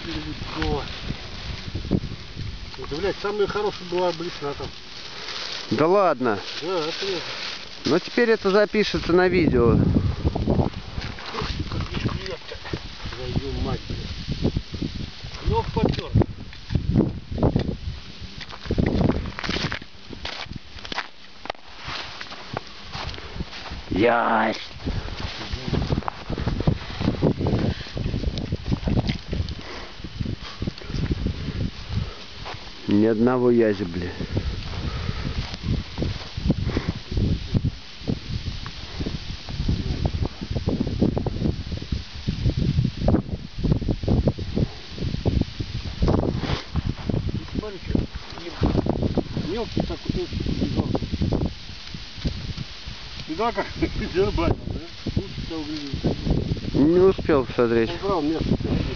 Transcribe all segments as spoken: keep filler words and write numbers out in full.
Да, блядь, самая хорошая была блесна там. Да ладно. Да, это. Но теперь это запишется на видео. Твою мать. Клёв попёр. Ясь. Ни одного язи, блин. Смотри, что мелкий так вот побежал. Сюда как дербанил, да? Не успел посмотреть. Убрал место здесь.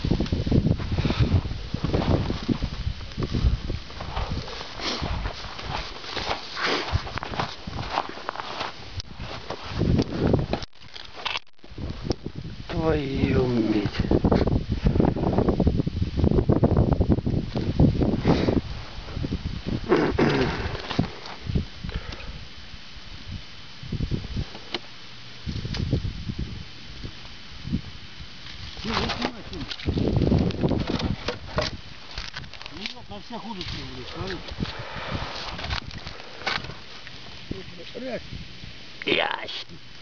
Твою медь. На всех удочках, блядь, смотри. Ясь.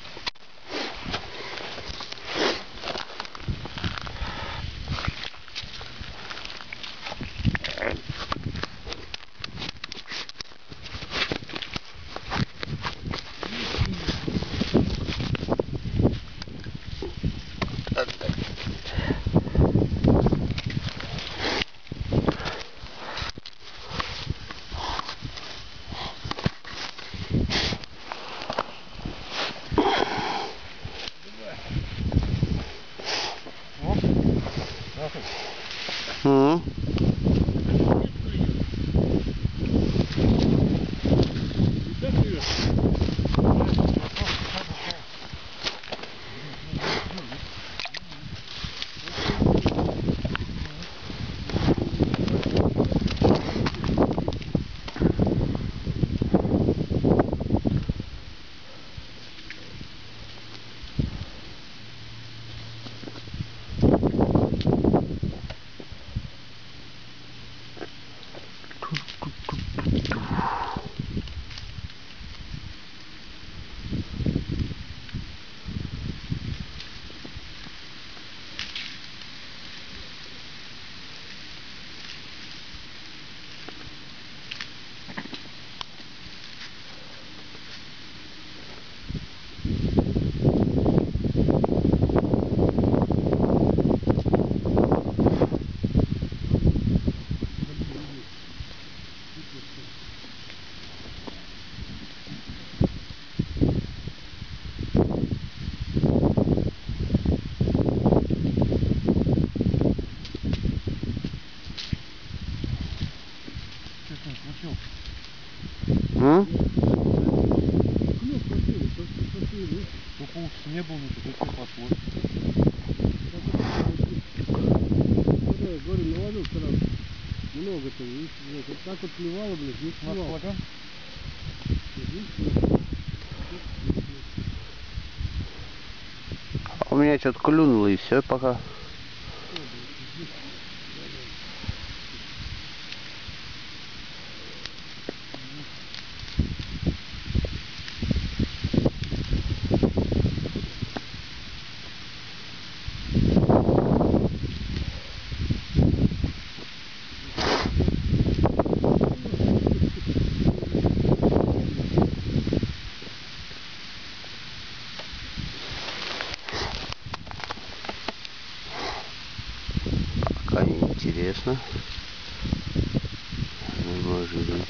М? М? Только уж не был, но теперь пошло. Я говорю, наловил сразу. Много-то, видишь, вот так вот плевало, блядь, не плевало. У меня что-то клюнуло и все пока. Пока неинтересно. Может быть.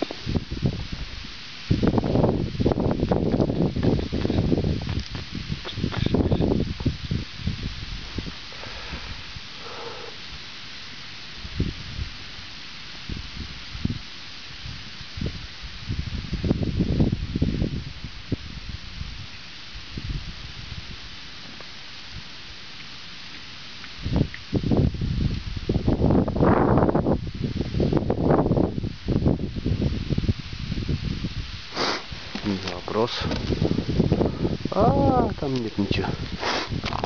кросс. А, там нет ничего.